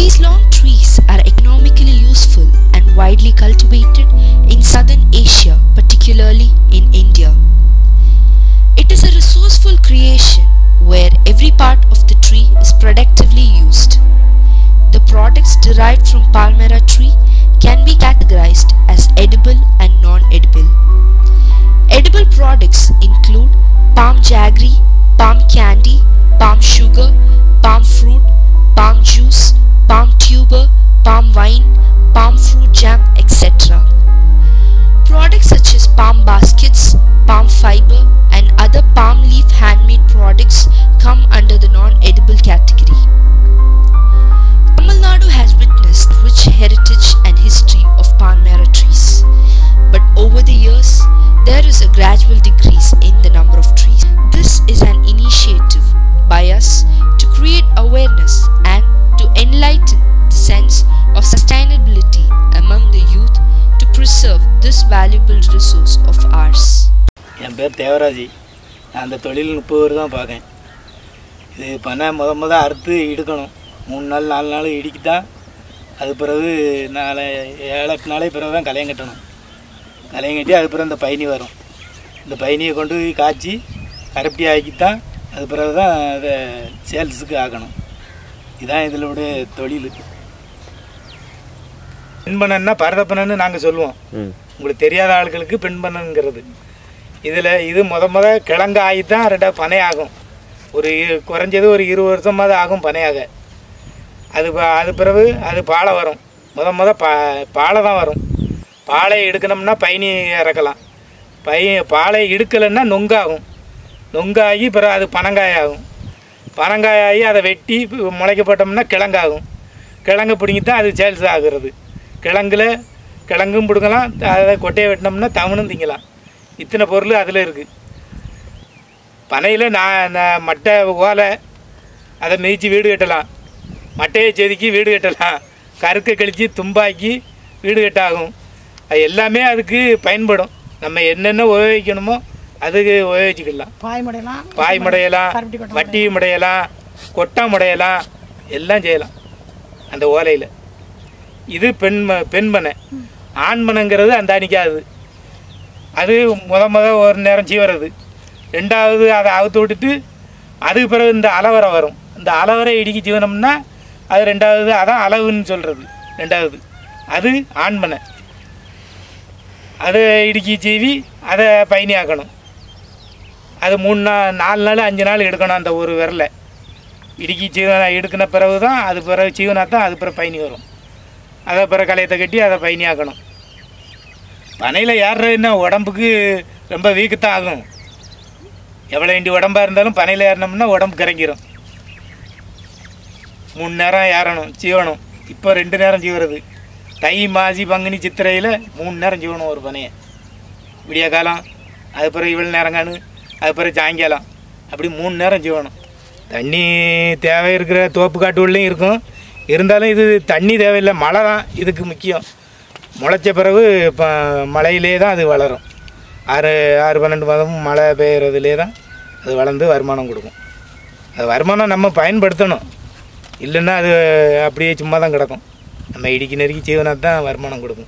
These long trees are economically useful and widely cultivated in southern Asia, particularly in India. It is a resourceful creation where every part of the tree is productively used. The products derived from Palmyra tree can be categorized as edible and non-edible. Edible products include palm jaggery, palm candy, palm sugar, palm fruit, palm juice, palm tuber, palm wine, palm fruit jam, etc. Products such as palm baskets, palm fiber, and other palm leaf handmade products come under the non-edible category. Tamil Nadu has witnessed rich heritage and history of Palmyra trees, but over the years, there is a gradual decrease in the number of trees. This is an initiative by us to create awareness and to enlighten the sense of sustainability among the youth to preserve this valuable resource of ours. என் பேர் தேவராஜி. நான் அந்த தொழில் 30 வருஷம் தான் பார்க்கேன். இது பண்ண முத அறுத்து இடுக்கணும். 3 நாள் 4 நாள் இடிக்கிட்டால் அது பிறகு 7-8 நாளைக்கு பிறகு தான் கலையம் கட்டணும். கலையம் கட்டி அது பிறகு இந்த பயணி வரும். இந்த பயணியை கொண்டு காய்ச்சி கரப்பட்டி ஆக்கித்தான் அது பிறகு தான் அதை சேல்ஸுக்கு ஆக்கணும். இதுதான் இதனுடைய தொழில். பெண்பண்ணன்னா பரதப்பண்ணன்னு நாங்கள் சொல்லுவோம். உங்களுக்கு தெரியாத ஆட்களுக்கு பெண்பண்ணங்கிறது. இதில் இது முத கிழங்கு ஆகி தான் 2 பனை ஆகும். ஒரு குறைஞ்சது ஒரு 20 வருஷமாவது ஆகும் பனையாக. அது பிறகு அது பாலை வரும். முத பாலை தான் வரும். பாலை எடுக்கணும்னா பயணி இறக்கலாம். பாலை எடுக்கலைன்னா நொங்காகும். நொங்காகி பிறகு அது பனங்காய் ஆகும். பனங்காயாகி அதை வெட்டி முளைக்க போட்டோம்னா கிழங்காகும். கிழங்கு பிடிங்கித்தான் அது சேல்ஸ் ஆகுறது. கிழங்கும் பிடுங்கலாம். அதை கொட்டையை வெட்டினோம்னா தவணும் திங்கலாம். இத்தனை பொருள் அதில் இருக்குது. பனையில் நான் மட்டை ஓலை அதை மிதித்து வீடு கட்டலாம். மட்டையை செதுக்கி வீடு கட்டலாம். கருக்கை கழித்து தும்பாக்கி வீடு கட்டாகும். அது எல்லாமே அதுக்கு பயன்படும். நம்ம என்னென்ன உபயோகிக்கணுமோ அதுக்கு உபயோகிச்சுக்கலாம். பாய் முடையலாம், வட்டி முடையலாம், கொட்டை முடையலாம், எல்லாம் செய்யலாம் அந்த ஓலையில். இது பெண்மனை. ஆண்மனைங்கிறது அந்த அணிக்காது. அது முத ஒரு நேரம் சீவறது. ரெண்டாவது அதை அவுத்து விட்டுட்டு அதுக்கு பிறகு இந்த அலவரை வரும். இந்த அலவரை இடுக்கி சீவனம்னா அது ரெண்டாவது. அதான் அளவுன்னு சொல்கிறது. ரெண்டாவது அது ஆண்மனை. அதை இடுக்கி சீவி அதை பயணி ஆக்கணும். அது 3 நாள் 4 நாள் 5 நாள் எடுக்கணும். அந்த ஒரு விரலை இடுக்கி சீவன எடுக்கின பிறகு தான் அது பிறகு சீவனா தான் அது பிறகு பயணி வரும். அதை பிறகு கலையத்தை கட்டி அதை பயணி ஆக்கணும். பனையில் ஏறுறதுன்னா உடம்புக்கு ரொம்ப வீக்கத்தான் ஆகும். எவ்வளோ வேண்டி உடம்பாக இருந்தாலும் பனையில் ஏறினோம்னா உடம்பு கரைக்கிடும். 3 நேரம் ஏறணும், சீவணும். இப்போ 2 நேரம் சீவுறது. தை மாசி பங்குனி சித்திரையில் 3 நேரம் சீவணும் ஒரு பனையை. விடிய காலம், அது பிறகு இவ்வளோ நேரங்கானு, அது பிறகு சாயங்காலம், அப்படி 3 நேரம் சீவணும். தண்ணி தேவை இருக்கிற தோப்பு காட்டுகள்லையும் இருக்கும். இருந்தாலும் இது தண்ணி தேவையில்லை. மழை தான் இதுக்கு முக்கியம். முளைச்ச பிறகு இப்போ மழையிலே தான் அது வளரும். 6-12 மாதமும் மழை பெய்கிறதுலே தான் அது வளர்ந்து வருமானம் கொடுக்கும். அது வருமானம் நம்ம பயன்படுத்தணும். இல்லைன்னா அது அப்படியே சும்மா தான் கிடக்கும். நம்ம இடிக்கி நெருக்கி சீவனா தான் வருமானம் கொடுக்கும்.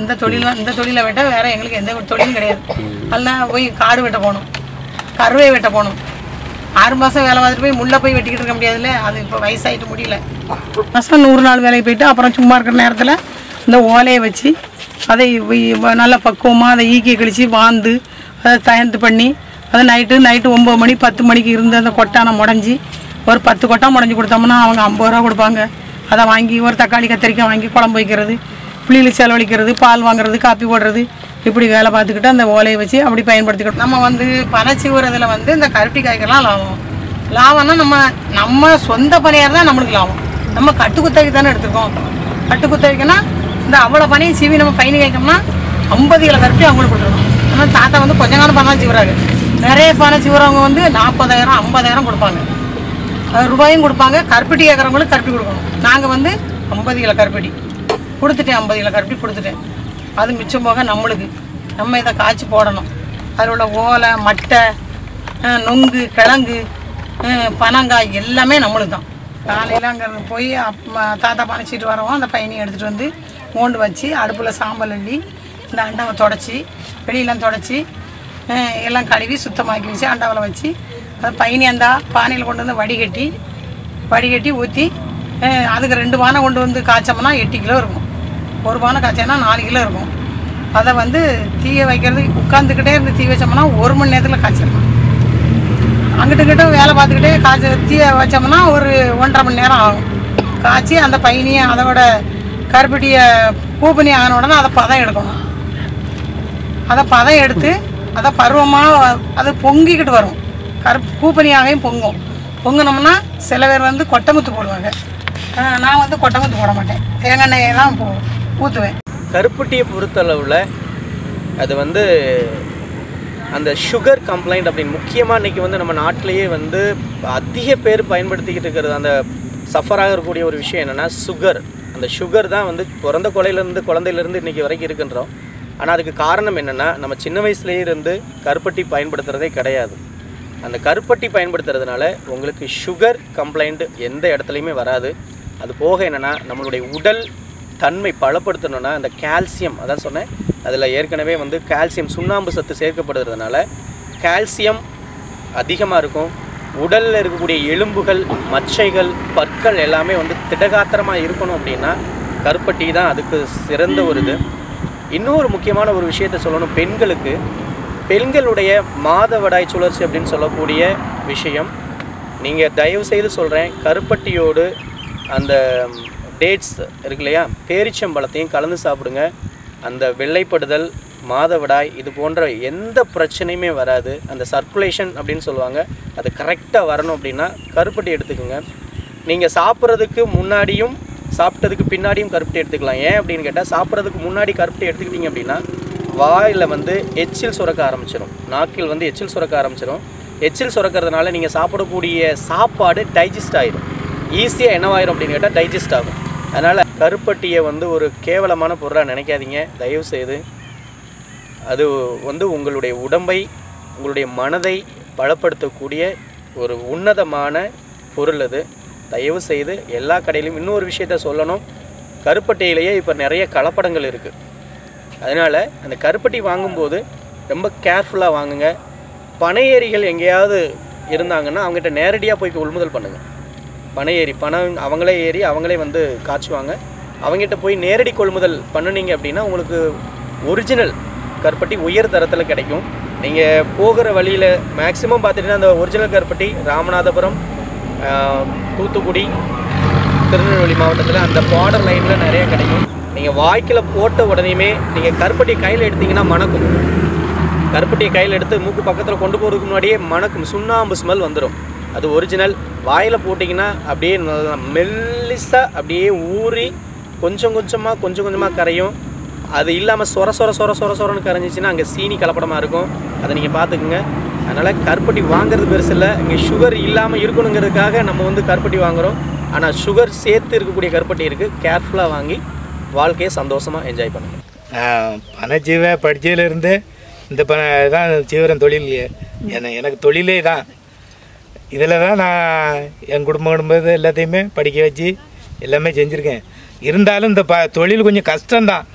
அந்த தொழிலை விட்ட வேறு எங்களுக்கு எந்த தொழிலும் கிடையாது. அதெல்லாம் போய் காடு வெட்ட போகணும், கருவை வெட்ட போகணும். 6 மாதம் வேலை பார்த்துட்டு போய் முள்ளை போய் வெட்டிக்கிட்டு இருக்க முடியாதுல்ல. அது இப்போ வயசாகிட்டு முடியல. மாதம் 100 நாள் வேலைக்கு போயிட்டு அப்புறம் சும்மா இருக்கிற நேரத்தில் இந்த ஓலையை வச்சு அதை நல்லா பக்குவமாக அதை ஈக்கியை கழித்து வாந்து அதை தயாரித்து பண்ணி அதை நைட்டு 9 மணி 10 மணிக்கு இருந்து அந்த கொட்டானை முடஞ்சி ஒரு 10 கொட்டா முடஞ்சி கொடுத்தோம்னா அவங்க 50 ரூபா கொடுப்பாங்க. அதை வாங்கி ஒரு தக்காளி கத்திரிக்காய் வாங்கி குழம்பு வைக்கிறது, புளிகளுக்கு செலவழிக்கிறது, பால் வாங்குறது, காப்பி போடுறது, இப்படி வேலை பார்த்துக்கிட்டு அந்த ஓலையை வச்சு அப்படி பயன்படுத்திக்கிட்டோம். நம்ம பனை சீவுறதுல இந்த கருப்பட்டி காய்கெல்லாம் லாபம்னா நம்ம சொந்த பனையார் தான் நம்மளுக்கு லாபம். நம்ம கட்டுக்குத்தகைக்கு தானே எடுத்துருக்கோம். கட்டுக்குத்தகைக்குன்னா இந்த அவ்வளோ பனையும் சீவி நம்ம பயணி காய்க்கோம்னா 50 கிலோ கருப்பட்டி அவங்களுக்கு கொடுத்துருக்கோம். ஆனால் தாத்தா கொஞ்ச காலம் பனை சீவுறாங்க. நிறைய பனை சீவுறவங்க 40,000 50,000 கொடுப்பாங்க, ரூபாயும் கொடுப்பாங்க. கருப்பட்டி கேட்குறவங்களுக்கு கருப்பட்டி கொடுக்கணும். நாங்கள் 50 கிலோ கருப்பட்டி கொடுத்துட்டேன், 50 கிலோ கருப்பட்டி கொடுத்துட்டேன். அது மிச்சம் போக நம்மளுக்கு நம்ம இதை காய்ச்சி போடணும். அதில் உள்ள ஓலை, மட்டை, நொங்கு, கிழங்கு, பனங்காய் எல்லாமே நம்மளுக்கு தான். காலையில் அங்கே போய் தாத்தா பனைச்சிட்டு வரவும் அந்த பையனையும் எடுத்துகிட்டு வந்து மோண்டு வச்சு அடுப்பில் சாம்பல் அள்ளி இந்த அண்டாவை தொடச்சி வெளியெல்லாம் தொடச்சி எல்லாம் கழுவி சுத்தமாக்கி வச்சு அண்டாவில் வச்சு அது பயணி அந்த பானையில் கொண்டு வந்து வடிகட்டி ஊற்றி அதுக்கு 2 பானை கொண்டு வந்து காய்ச்சோம்னா 8 கிலோ இருக்கும். ஒரு பானை காய்ச்சோம்னா 4 கிலோ இருக்கும். அதை தீயை வைக்கிறது உட்காந்துக்கிட்டே இருந்து தீ வச்சோம்னா 1 மணி நேரத்தில் காய்ச்சிடலாம். அங்கிட்ட வேலை பார்த்துக்கிட்டே தீயை வச்சோம்னா ஒரு 1.5 மணி நேரம் ஆகும். காய்ச்சி அந்த பயணியை அதோட கருப்பட்டியை பூப்பனி ஆன உடனே அதை பதம் எடுக்கணும். அதை பதம் எடுத்து அதை பருவமாக அது பொங்கிக்கிட்டு வரும். பூப்பனியாகையும் பொங்கினோம்னா சில பேர் கொட்டமுத்து போடுவாங்க. நான் கொட்டமுத்து போட மாட்டேன், தேங்காய் எண்ணெயை தான் ஊற்றுவேன். கருப்பட்டியை பொறுத்தளவில் அது அந்த சுகர் கம்ப்ளைண்ட் அப்படின்னு முக்கியமாக இன்றைக்கி நம்ம நாட்டிலேயே அதிக பேர் பயன்படுத்திக்கிட்டு இருக்கிறது அந்த சஃபராக இருக்கக்கூடிய ஒரு விஷயம் என்னென்னா சுகர். அந்த சுகர் தான் பிறந்த குழந்தையிலேருந்து இன்றைக்கி வரைக்கும் இருக்குன்றோம். ஆனால் அதுக்கு காரணம் என்னென்னா நம்ம சின்ன வயசுலேயே இருந்து கருப்பட்டி பயன்படுத்துகிறதே கிடையாது. அந்த கருப்பட்டி பயன்படுத்துறதுனால உங்களுக்கு சுகர் கம்ப்ளைண்ட் எந்த இடத்துலையுமே வராது. அது போக என்னென்னா நம்மளுடைய உடல் தன்மை பலப்படுத்தணுன்னா அந்த கால்சியம், அதான் சொன்னேன், அதில் ஏற்கனவே கால்சியம் சுண்ணாம்பு சத்து சேர்க்கப்படுறதுனால கால்சியம் அதிகமாக இருக்கும். உடலில் இருக்கக்கூடிய எலும்புகள், மச்சைகள், பற்கள் எல்லாமே திடகாத்திரமாக இருக்கணும் அப்படின்னா கருப்பட்டி தான் அதுக்கு சிறந்த ஒரு இது. இன்னொரு முக்கியமான ஒரு விஷயத்தை சொல்லணும். பெண்களுடைய மாதவிடாய் சுழற்சி அப்படின்னு சொல்லக்கூடிய விஷயம், நீங்கள் தயவு செய்து சொல்கிறேன், கருப்பட்டியோடு அந்த டேட்ஸ் இருக்கு இல்லையா, பேரிச்சம்பழத்தையும் கலந்து சாப்பிடுங்க. அந்த வெள்ளைப்படுதல், மாதவிடாய் இது போன்ற எந்த பிரச்சனையுமே வராது. அந்த சர்க்குலேஷன் அப்படின்னு சொல்லுவாங்க, அது கரெக்டாக வரணும் அப்படின்னா கருப்பட்டி எடுத்துக்கோங்க. நீங்கள் சாப்பிட்றதுக்கு முன்னாடியும் சாப்பிட்டதுக்கு பின்னாடியும் கருப்பட்டி எடுத்துக்கலாம். ஏன் அப்படின்னு கேட்டால், சாப்பிட்றதுக்கு முன்னாடி கருப்பட்டி எடுத்துக்கிட்டிங்க அப்படின்னா வாயில் எச்சில் சுரக்க ஆரம்பிச்சிடும், நாக்கில் எச்சில் சுரக்க ஆரம்பிச்சிடும். எச்சில் சுரக்கிறதுனால நீங்கள் சாப்பிடக்கூடிய சாப்பாடு டைஜஸ்ட் ஆகிடும். ஈஸியாக என்னவாயிரும் அப்படின்னு கேட்டால் டைஜஸ்ட் ஆகும். அதனால் கருப்பட்டியை ஒரு கேவலமான பொருளாக நினைக்காதீங்க தயவுசெய்து. அது உங்களுடைய உடம்பை, உங்களுடைய மனதை பலப்படுத்தக்கூடிய ஒரு உன்னதமான பொருள். அது தயவு செய்து எல்லா கடையிலையும். இன்னொரு விஷயத்த சொல்லணும், கருப்பட்டியிலேயே இப்போ நிறைய கலப்படங்கள் இருக்குது. அதனால் அந்த கருப்பட்டி வாங்கும்போது ரொம்ப கேர்ஃபுல்லாக வாங்குங்க. பனையேரிகள் எங்கேயாவது இருந்தாங்கன்னா அவங்ககிட்ட நேரடியாக போய் கொள்முதல் பண்ணுங்கள். பனையேரி அவங்களே ஏறி அவங்களே காய்ச்சுவாங்க. அவங்ககிட்ட போய் நேரடி கொள்முதல் பண்ணினீங்க அப்படின்னா உங்களுக்கு ஒரிஜினல் கருப்பட்டி உயர் தரத்தில் கிடைக்கும். நீங்கள் போகிற வழியில் மேக்ஸிமம் பார்த்துட்டிங்கன்னா அந்த ஒரிஜினல் கருப்பட்டி ராமநாதபுரம், தூத்துக்குடி, திருநெல்வேலி மாவட்டத்தில் அந்த பார்டர் லைனில் நிறைய கிடைக்கும். நீங்கள் வாய்க்கில் போட்ட உடனேயுமே நீங்கள் கருப்பட்டி கையில் எடுத்திங்கன்னா மணக்கும். கருப்பட்டியை கையில் எடுத்து மூக்கு பக்கத்தில் கொண்டு போகிறதுக்கு முன்னாடியே மணக்கும், சுண்ணாம்பு ஸ்மெல் வந்துடும். அது ஒரிஜினல். வாயில் போட்டிங்கன்னா அப்படியே நல்லா மெல்லிஸாக அப்படியே ஊறி கொஞ்சம் கொஞ்சமாக கரையும். அது இல்லாமல் சொரன்னு கரைஞ்சிச்சின்னா அங்கே சீனி கலப்படமாக இருக்கும். அதை நீங்கள் பார்த்துக்குங்க. அதனால் கருப்பட்டி வாங்குறது பெருசு இல்லை. இங்கே சுகர் இல்லாமல் இருக்கணுங்கிறதுக்காக நம்ம கருப்பட்டி வாங்குகிறோம். ஆனால் சுகர் சேர்த்து இருக்கக்கூடிய கருப்பட்டி இருக்குது. கேர்ஃபுல்லாக வாங்கி வாழ்க்கையை சந்தோஷமாக என்ஜாய் பண்ணுங்கள். பனை ஜீவ படித்ததுலேருந்து இந்த பனை தான் ஜீவரம் தொழில். எனக்கு தொழிலே தான். இதில் தான் நான் என் குடும்பம் எல்லாத்தையுமே படிக்க வச்சு எல்லாமே செஞ்சுருக்கேன். இருந்தாலும் இந்த தொழில் கொஞ்சம் கஷ்டம்தான்.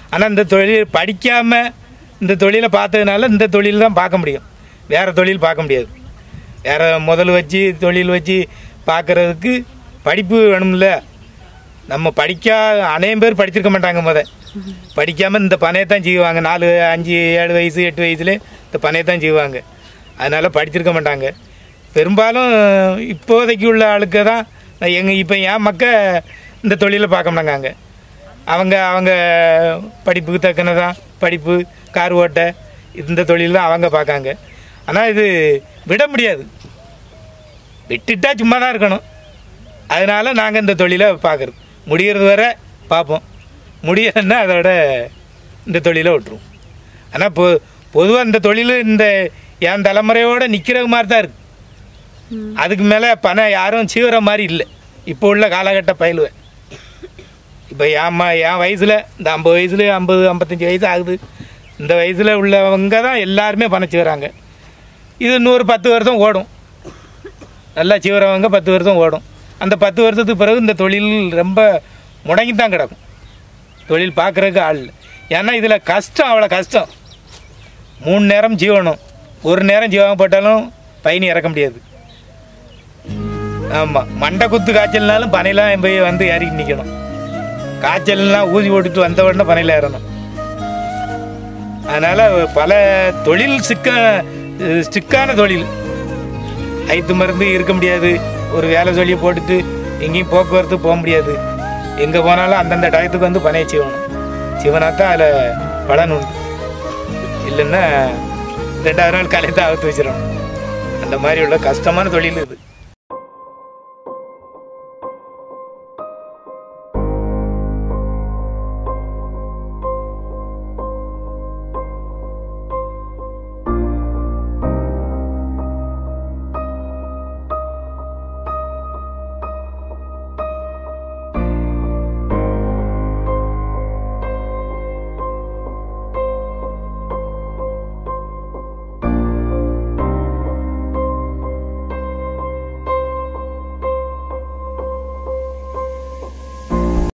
ஆனால் இந்த தொழில் படிக்காமல் இந்த தொழிலை பார்த்ததுனால இந்த தொழில் தான் பார்க்க முடியும், வேறு தொழில் பார்க்க முடியாது. வேறு முதல் வச்சு தொழில் வச்சு பார்க்குறதுக்கு படிப்பு வேணும்ல. நம்ம அநேகம் பேர் படிச்சிருக்க மாட்டாங்க. படிக்காமல் இந்த பனையை தான் செய்வாங்க. 4, 5, 7 வயசு 8 வயசுல இந்த பனையை தான் செய்வாங்க. அதனால் படிச்சிருக்க மாட்டாங்க. பெரும்பாலும் இப்போதைக்கு உள்ள ஆளுக்கு தான் இப்போ என் மக்கள் இந்த தொழிலை பார்க்க மாட்டாங்க. அவங்க படிப்புக்கு தக்கனதான் படிப்பு, கார் ஓட்ட, இந்த தொழில் தான் அவங்க பார்க்காங்க. ஆனால் இது விட முடியாது, விட்டுட்டா சும்மா தான் இருக்கணும். அதனால் நாங்கள் இந்த தொழிலை பார்க்குறது முடிகிறது வரை பார்ப்போம், முடியலைன்னா அதோட இந்த தொழிலை விட்டுருவோம். ஆனால் பொதுவாக இந்த தொழில் என் தலைமுறையோடு நிற்கிற மாதிரி தான் இருக்குது. அதுக்கு மேலே பண யாரும் சீவிர மாதிரி இல்லை இப்போ உள்ள காலகட்ட பயிலுவேன். இப்போ என் வயசில் இந்த 50 வயசுல 50, 55 வயசு ஆகுது. இந்த வயசில் உள்ளவங்க தான் எல்லாருமே பணம் சீவுறாங்க. இது இன்னொரு 10 வருஷம் ஓடும். நல்லா சீவுறவங்க 10 வருஷம் ஓடும். அந்த 10 வருஷத்துக்கு பிறகு இந்த தொழில் ரொம்ப முடங்கி தான் கிடக்கும். தொழில் பார்க்குறதுக்கு ஆள் இல்லை. ஏன்னா இதில் கஷ்டம், அவ்வளோ கஷ்டம். 3 நேரம் ஜீவனம், ஒரு நேரம் ஜீவனம் போட்டாலும் பயணி இறக்க முடியாது. ஆமாம், மண்டை குத்து காய்ச்சல்னாலும் பனையெல்லாம் போய் வந்து ஏறிட்டு நிற்கணும். காய்ச்சல்லாம் ஊதி போட்டுட்டு வந்த உடனே பனையில் ஏறணும். அதனால் பல தொழில் ஸ்டிக்கான தொழில். ஐத்து மருந்து இருக்க முடியாது, ஒரு வேலை சொல்லி போட்டுட்டு எங்கேயும் போக்குவரத்து போக முடியாது. எங்கே போனாலும் அந்தந்த டயத்துக்கு வந்து பனையை செய்யணும். சிவனாத்தான் அதில் பலன் உண்டு. இல்லைன்னா 2வது நாள் கலையத்தை அவுத்து வச்சிடணும். அந்த மாதிரி உள்ள கஷ்டமான தொழில் இது.